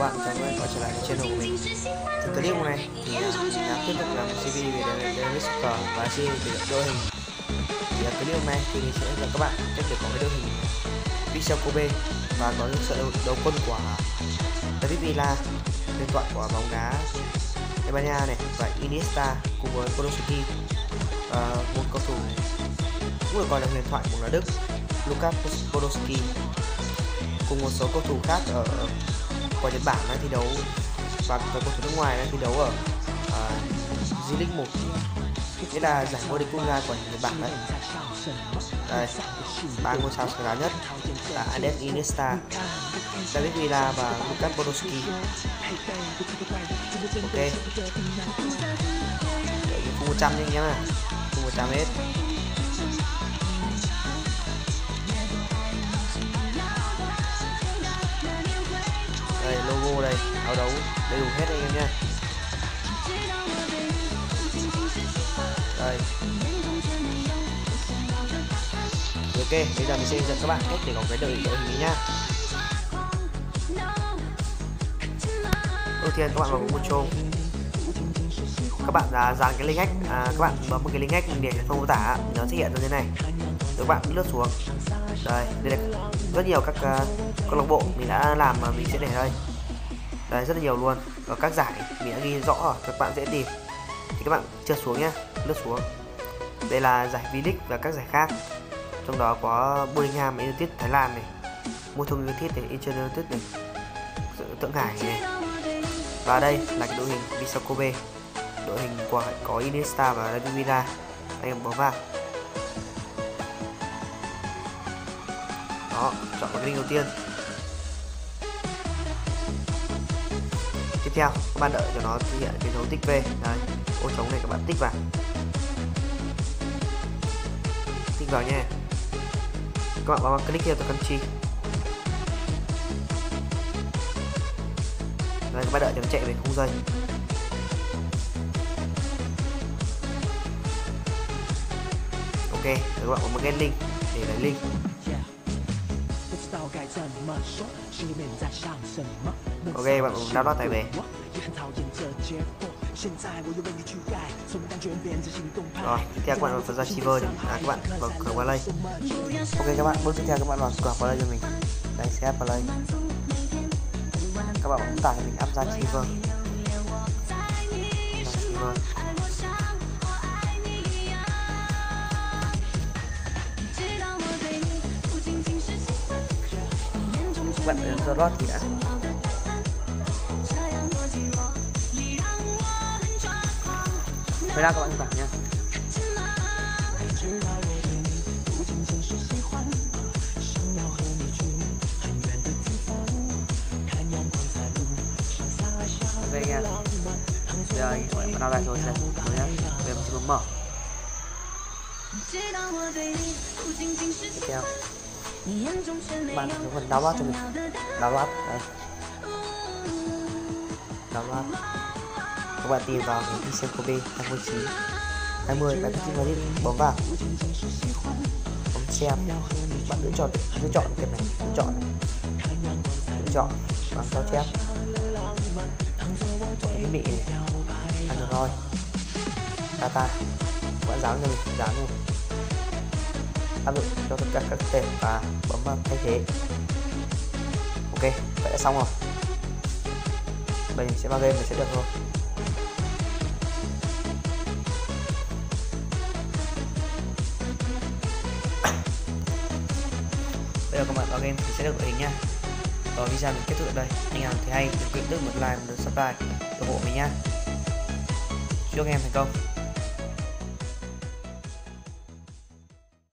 bạn, chào các bạn quay trở lại với channel của mình. Thì clip hôm nay thì đã tiếp tục làm series về David Soccer và series về đội hình. Thì clip hôm nay thì mình sẽ hướng dẫn các bạn cách để có cái đội hình Vissel Kobe và có những sự đấu quân của David Villa, huyền thoại của bóng đá Tây Ban Nha này, và Iniesta cùng với Podolski, một cầu thủ cũng được gọi là huyền thoại của bóng đá Đức, Lukas Podolski, cùng một số cầu thủ khác ở của Nhật Bản đang thi đấu và cầu thủ nước ngoài đang thi đấu ở J-League 1, nghĩa là giải vô địch quốc gia của Nhật Bản đấy. Đây, ba ngôi sao sáng giá nhất là Andres Iniesta, David Villa và Lukas Podolski. Ok, đội hình 100 nha anh em, 100 hết. Đây, logo đây, áo đấu đầy đủ hết anh em nha. Đây. Ok, bây giờ mình sẽ hướng dẫn các bạn cách để có cái đội hình này nhá. Đầu tiên các bạn vào một show, các bạn dán cái link hack, các bạn bấm một cái link hack mình để trong mô tả, nó sẽ hiện ra như này. Rồi các bạn lướt xuống. Đây, đây là rất nhiều các câu lạc bộ mình đã làm mà mình sẽ để đây. Đây, rất là nhiều luôn. Ở các giải mình đã ghi rõ rồi, các bạn dễ tìm. Thì các bạn trượt xuống nhé, lướt xuống. Đây là giải V-League và các giải khác. Trong đó có Birmingham United Thái Lan này, Moton United này, Incheon United này, Thượng Hải này. Và đây là cái đội hình Vissel Kobe, đội hình của có Iniesta và David Villa. Anh em bấm vào. Đó, chọn cái link đầu tiên. Tiếp theo các bạn đợi cho nó thực hiện cái dấu tích V. Đây, ô trống này các bạn tích vào. Tích vào nha. Các bạn bấm click here to country. Đây, các bạn đợi cho nó chạy về không giây. Ok, rồi các bạn bấm get link để lấy link. Ok, bạn download tải về. Rồi, tiếp theo các bạn vào Archiver để các bạn vào cửa Play. Ok các bạn, bước tiếp theo các bạn vào cửa Play cho mình. Đây, sẽ Play. Các bạn bấm tải cho mình app Archiver. Các bạn download thì đã. Bây giờ các bạn tải nha. Ok nha. Bây giờ các bạn download lại rồi nhé. Bây giờ mình sẽ bấm mở. Tiếp theo bạn có phần download cho mình. Download đây. Download. Các bạn tìm vào cái Vissel Kobe 29 20 và cái clip bấm vào, bấm xem. Bạn lựa chọn cái này, lựa chọn bằng sao chép, thiết bị này, Android, data. Các bạn dán cho mình, dán luôn, áp dụng cho tất cả các tệp và bấm vào thay thế. Ok, vậy đã xong rồi. Bây giờ mình sẽ vào game, mình sẽ được thôi. Bây giờ các bạn vào game thì sẽ được đội hình nha. Rồi video mình kết thúc ở đây. Anh nào thấy hay đừng quên một like, một subscribe ủng hộ mình nha. Chúc anh em thành công.